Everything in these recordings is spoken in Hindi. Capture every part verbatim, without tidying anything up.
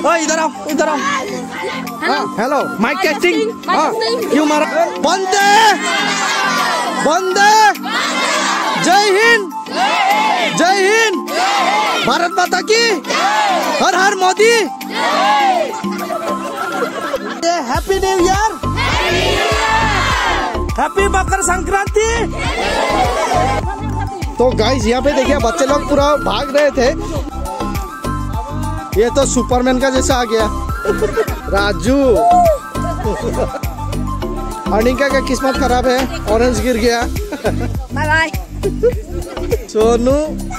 ओ इधर आओ, इधर आओ। हाँ हेलो, माइक टेस्टिंग। हाँ क्यों मारा? बंदे बंदे, जय हिंद, जय हिंद, भारत माता की, हर हर Modi. Happy new year, happy Makar Sankranti. तो गाइस यहाँ पे देखिए बच्चे लोग पूरा भाग रहे थे। ये तो सुपरमैन का जैसा आ गया राजू। अनिका का किस्मत खराब है, ऑरेंज गिर गया। Bye bye Sonu.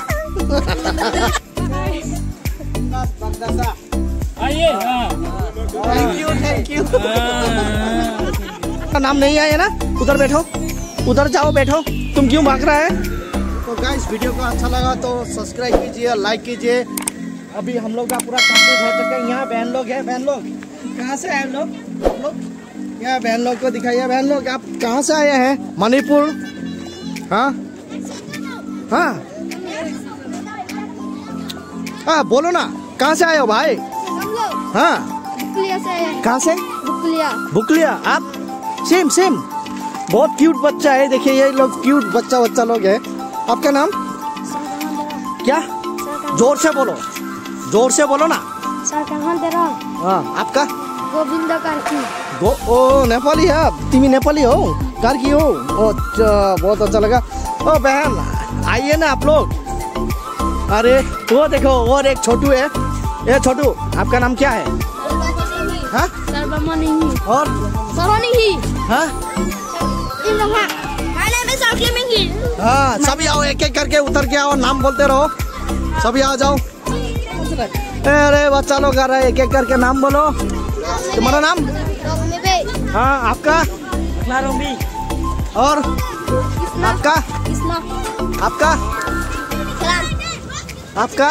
आइए। Thank you thank you. का नाम नहीं आया ना? उधर बैठो, उधर जाओ बैठो। तुम क्यों भाग रहा है? तो गाइस वीडियो को अच्छा लगा तो सब्सक्राइब कीजिए, लाइक कीजिए। अभी हम लोग का पूरा कंप्लीट हो चुका है। यहाँ बहन लोग हैं। बहन लोग कहाँ से आए हम लोग? आप लोग यहाँ बहन लोग को दिखाइए। बहन लोग आप कहाँ से आए हैं? मणिपुर। हाँ हाँ हाँ बोलो ना, कहाँ से आए हो भाई? हाँ बुकलिया से आए। कहाँ से? बुकलिया। बुकलिया। आप? Same same. बहुत क्यूट बच्चा है। देखिए ये लोग क्यूट बच्चा बच्चा लोग है। आपका नाम क्या? जोर से बोलो, जोर से बोलो ना। हाँ आपका? गोविंद कार्की। गो ओ नेपाली है आप? तिमी नेपाली हो? कार्की हो? ओ अच्छा, बहुत अच्छा लगा। ओ बहन आइए ना आप लोग। अरे वो देखो और एक छोटू है। ये छोटू आपका नाम क्या है? हाँ सर्वमणि। और सरवणी। हाँ हाँ सभी आओ, एक एक करके उतर के आओ, नाम बोलते रहो। सभी आ जाओ। अरे बच्चा लोग आ रहा है, एक एक करके नाम बोलो। तुम्हारा नाम? हाँ आपका? और आपका? आपका? आपका?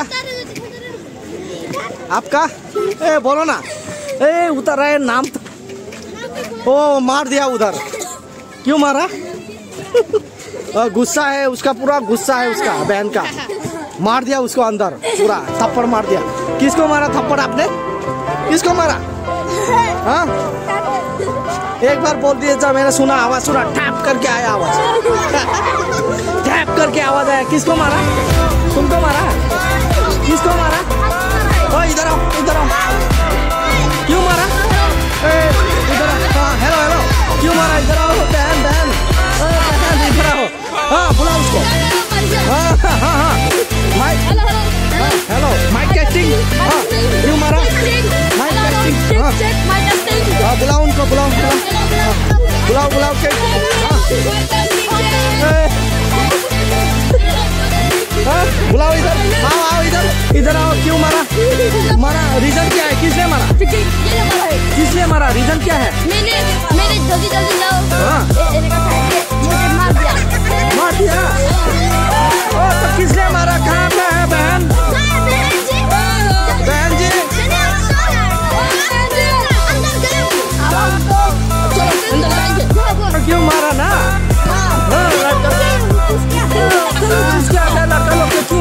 आपका? ए बोलो ना। ए उतर रहा है नाम तो। ओ मार दिया उधर। क्यों मारा? गुस्सा है उसका, पूरा गुस्सा है उसका बहन का। मार दिया उसको अंदर, पूरा थप्पड़ मार दिया। किसको मारा थप्पड़ आपने? किसको मारा? हाँ एक बार बोल दिए जब मैंने सुना, आवाज सुना, टैप करके आया आवाज। टैप करके आवाज आया। किसको मारा? तुमको मारा? किसको मारा? ओ इधर आओ, इधर आओ। क्यों मारा? इधर आओ। हेलो हेलो, क्यों मारा? इधर आओ बहन बहन, इधर आओ। हाँ बुलाओ उसको। हाँ हाँ हाँ माइक। Hello mic testing. हाँ क्यों मारा? Mike testing. हाँ बुलाओ उनको, बुलाओ बुलाओ बुलाओ के। हाँ बुलाओ इधर, आओ आओ इधर, इधर आओ। क्यों मारा? मारा रीजन क्या है? किसने मारा? किसने मारा? रीजन क्या है? मैंने मैंने जल्दी जल्दी लाओ। हाँ मुझे मार दिया। मार दिया? ओ तो किसने मारा? कहाँ पे है बहन? बहन जी क्यों मारा ना? क्यों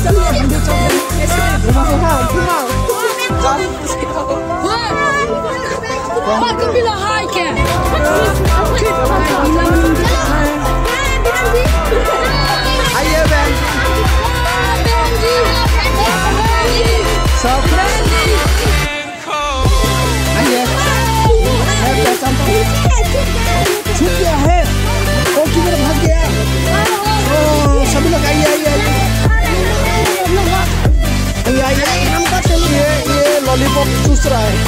आइए बहन सब छूट गया है। ओ किधर भाग गया? ओ सभी लोग आइए आइए आइए आइए। ये ये लॉलीपॉप चूस रहा है।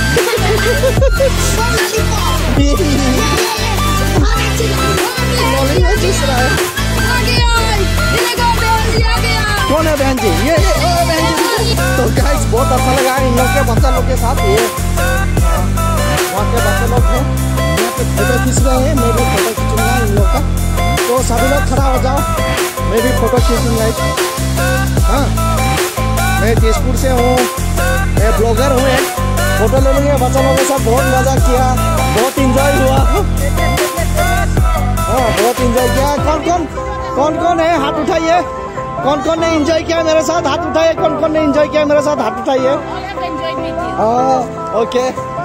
लॉलीपॉप चूस रहा है। कौन है बहन जी? ये ओ बहन जी। तो गाइस बहुत अच्छा लगा इन लोग के बच्चा लोग के साथ। ये वहाँ के बच्चे लोग हैं, यहाँ पे फोटो खींच रहे हैं। मैं भी फोटो खींचूंगा इन लोग का। तो सभी लोग खड़ा हो जाओ, मैं भी फोटो खींचूंगा। हाँ मैं तेजपुर से हूँ, मैं ब्लॉगर हूँ। एक फोटो ले लेंगे बच्चा लोगों के साथ। बहुत मजा किया, बहुत इंजॉय हुआ। हाँ बहुत इंजॉय किया। कौन कौन कौन कौन है हाथ उठाइए। कौन कौन ने एंजॉय किया मेरे साथ? हाथ उठाइए। कौन कौन ने एंजॉय किया मेरे साथ? हाथ उठाइए। enjoyed with you. हाँ ओके।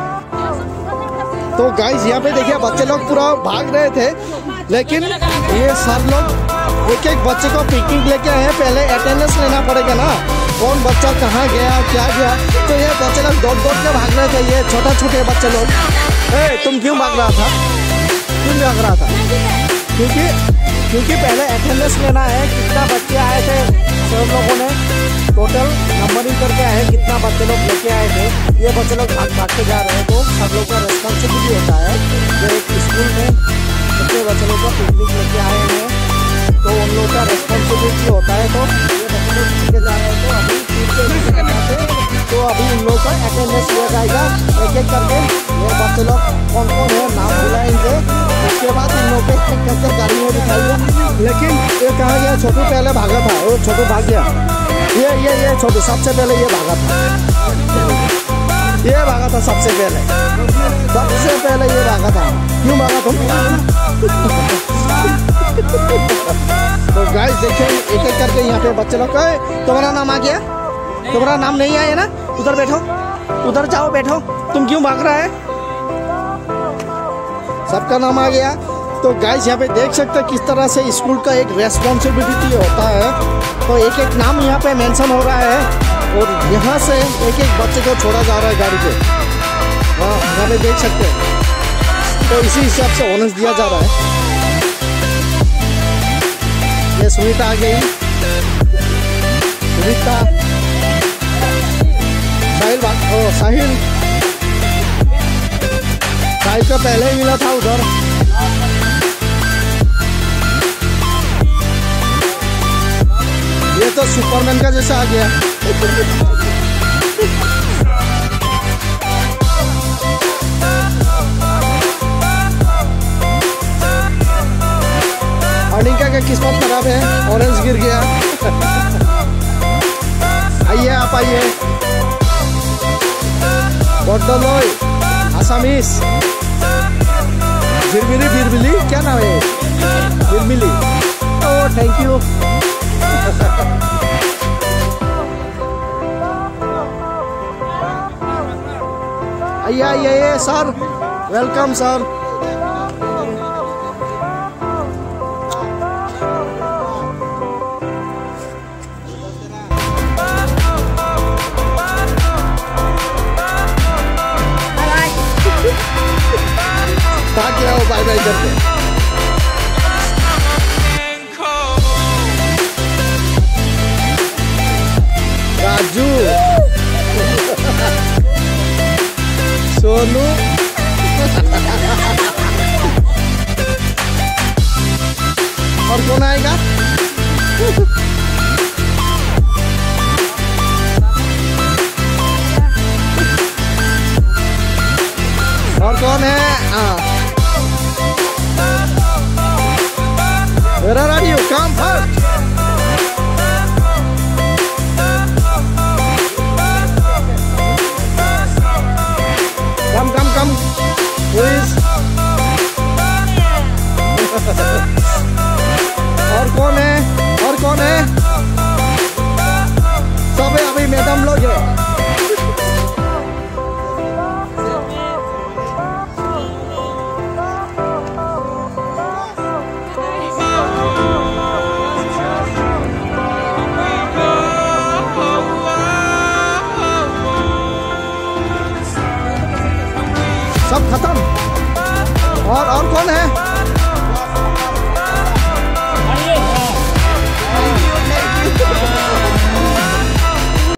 तो गाइस यहाँ पे देखिए बच्चे लोग पूरा भाग रहे थे, लेकिन ये सर लोग एक एक बच्चे को पिकनिक लेके आए हैं। पहले अटेंडेंस लेना पड़ेगा ना, कौन बच्चा कहाँ गया क्या गया। तो ये बच्चे लोग दौड़ दौड़ के भाग रहे थे, ये छोटे छोटे बच्चे लोग। ए तुम क्यों भाग रहा था, क्यों भाग रहा था? क्योंकि क्योंकि पहले अटेंडेंस लेना है, कितना बच्चे आए थे सब लोगों ने टोटल नंबरिंग करके आए, कितना बच्चे लोग लेके आए थे। ये बच्चे लोग भाग भाग के जा रहे हैं, तो सब लोग का रेस्पॉन्सिबिलिटी होता है। जो एक स्कूल में बच्चे बच्चे लोग का पिकनिक लेके आए हैं, तो उन लोग का रेस्पॉन्सिबिलिटी होता है। तो ये बच्चे लोग लेके जा रहे हैं, तो अभी तो अभी उन लोग का अटेंडेंस लिया जाएगा एक एक करके। ये बच्चे लोग कौन कौन है नाम बुलाएंगे, उसके बाद इन लोग के करके गाड़ी में दिखाएंगे। लेकिन ये कहा गया छोटू पहले भागा था, वो छोटू भाग गया। ये ये ये छोटू सबसे पहले ये भागा था, ये भागा था सबसे पहले, सबसे पहले ये भागा था। क्यों भागा तुम? तो गाइस देखिए एक एक करके यहाँ पे बच्चे लोग। तुम्हारा नाम आ गया? तुम्हारा नाम नहीं आया ना? उधर बैठो, उधर जाओ बैठो। तुम क्यों भाग रहा है? सबका नाम आ गया। तो गाइस यहाँ पे देख सकते हैं किस तरह से स्कूल का एक रेस्पॉन्सिबिलिटी होता है। तो एक एक नाम यहाँ पे मेंशन हो रहा है, और यहाँ से एक एक बच्चे को छोड़ा जा रहा है गाड़ी पे। हाँ यहाँ पे देख सकते हैं। तो इसी हिसाब से ऑनर्स दिया जा रहा है। ये सुनीता आ गई, सुनीता, साहिल बात ओ साहिल साहिल का पहले ही मिला था उधर। ये तो सुपरमैन का जैसा आ गया। अनिका का किस्मत खराब है, ऑरेंज गिर गया। आइए आप आइए। बड्डलोई आसामीस बिरबिली, बिरबिली क्या नाम है? बिरबिली। Oh thank you. आइए आइए सर, वेलकम सर। भाग गया हो बाय बाय करके। राजू सोनू और कौन आएगा? और कौन है? हाँ Where are you? Come first. Come, come, come. Please. और कौन है? और कौन है? सब है अभी मैडम लोग है। सब खत्म। और और कौन है?